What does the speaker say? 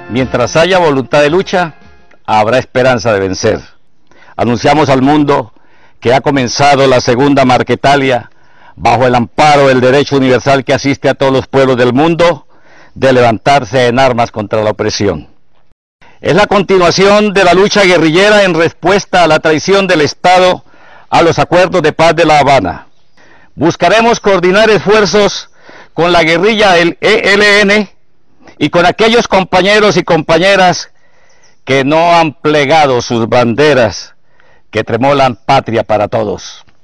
Mientras haya voluntad de lucha, habrá esperanza de vencer. Anunciamos al mundo que ha comenzado la segunda Marquetalia, bajo el amparo del derecho universal que asiste a todos los pueblos del mundo, de levantarse en armas contra la opresión. Es la continuación de la lucha guerrillera en respuesta a la traición del Estado a los acuerdos de paz de La Habana. Buscaremos coordinar esfuerzos con la guerrilla del ELN y con aquellos compañeros y compañeras que no han plegado sus banderas, que tremolan patria para todos.